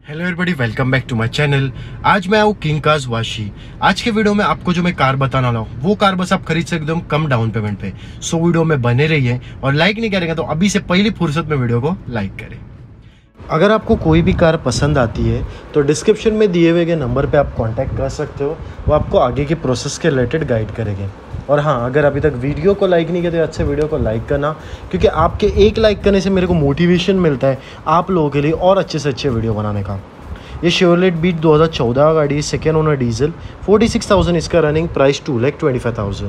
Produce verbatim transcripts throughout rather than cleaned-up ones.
Hello everybody, welcome back to my channel. आज मैं आऊँ किंग कार्स वाशी। आज के वीडियो में आपको जो मैं कार बताने वाला हूँ वो कार बस आप खरीद सकते हो एकदम कम डाउन पेमेंट पे। सो वीडियो में बने रहिए और लाइक नहीं करेंगे तो अभी से पहली फुर्सत में वीडियो को लाइक करें। अगर आपको कोई भी कार पसंद आती है तो डिस्क्रिप्शन में दिए हुए नंबर पे आप कांटेक्ट कर सकते हो। वो आपको आगे की प्रोसेस के रिलेटेड गाइड करेंगे। और हाँ, अगर अभी तक वीडियो को लाइक नहीं किया तो अच्छे वीडियो को लाइक करना, क्योंकि आपके एक लाइक करने से मेरे को मोटिवेशन मिलता है आप लोगों के लिए और अच्छे से अच्छे वीडियो बनाने का। ये शेवरलेट बीट दो हज़ार चौदह का गाड़ी, second owner, diesel, forty six thousand इसका running, price two lakh twenty five thousand.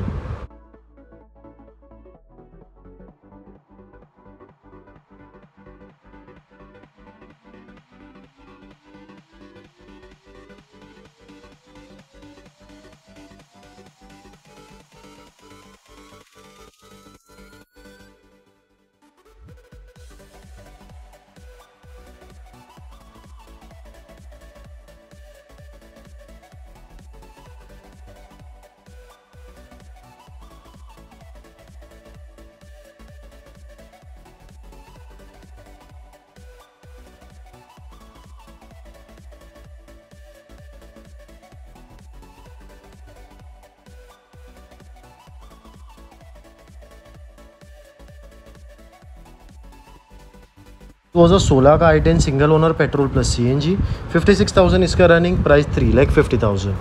दो हज़ार सोलह का I ten single owner, petrol plus CNG, fifty six thousand इसका running, price three lakh fifty thousand.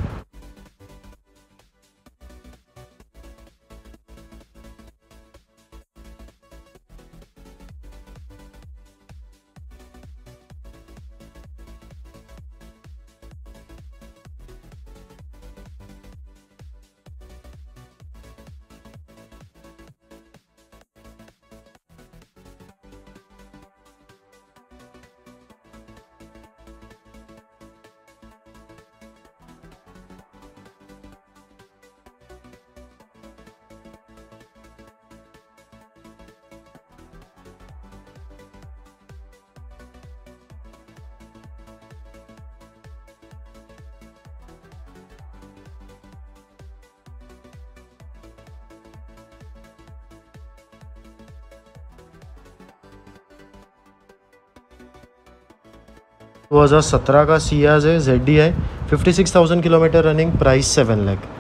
दो हज़ार सत्रह का सियाज है, जेड डी है, fifty six thousand kilometre running, price seven lakh.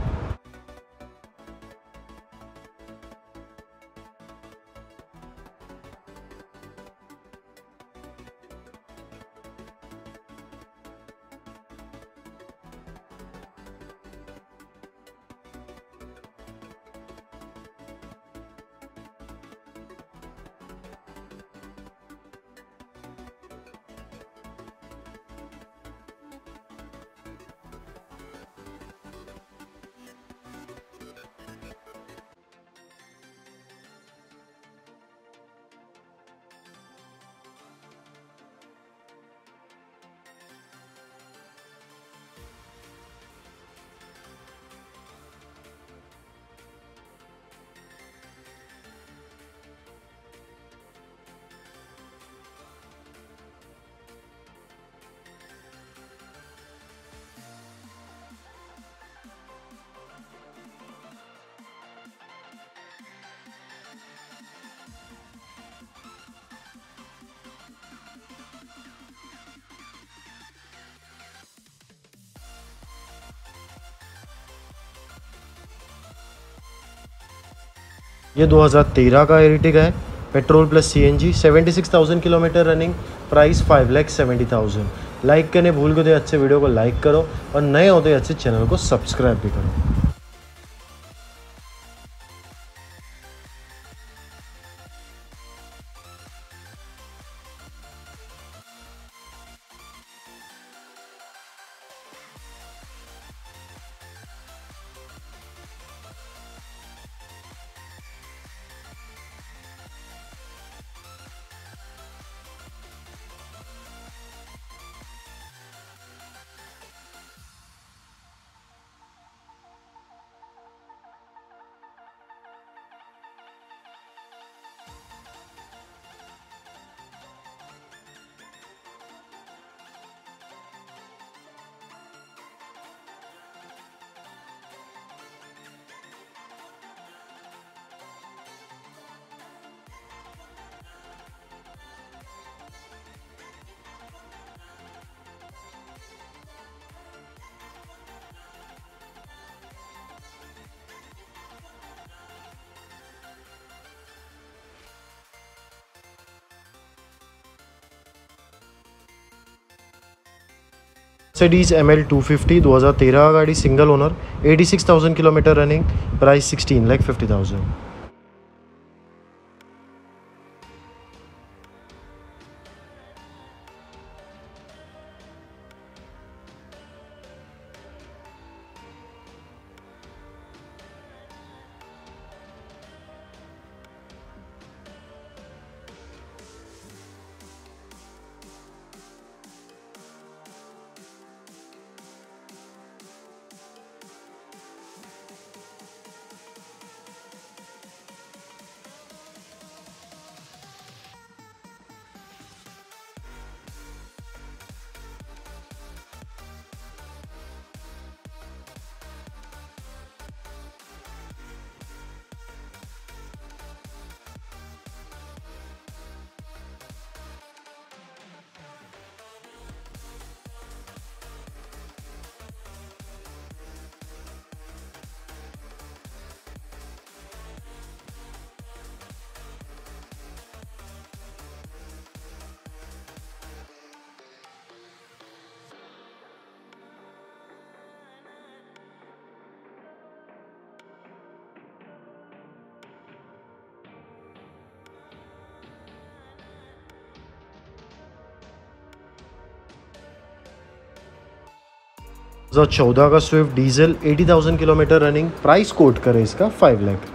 ये दो हज़ार तेरह का एरिटिगा है, petrol plus CNG, seventy six thousand kilometre running, price five lakh seventy thousand. Like करने भूल गए तो अच्छे वीडियो को लाइक करो और नए होते अच्छे चैनल को सब्सक्राइब भी करो। Mercedes M L two fifty दो हज़ार तेरह गाड़ी, single owner, eighty six thousand kilometre running, price sixteen lakh fifty thousand. दो हज़ार चौदह का Swift diesel, eighty thousand kilometre running, price quote करें इसका फाइव लाख।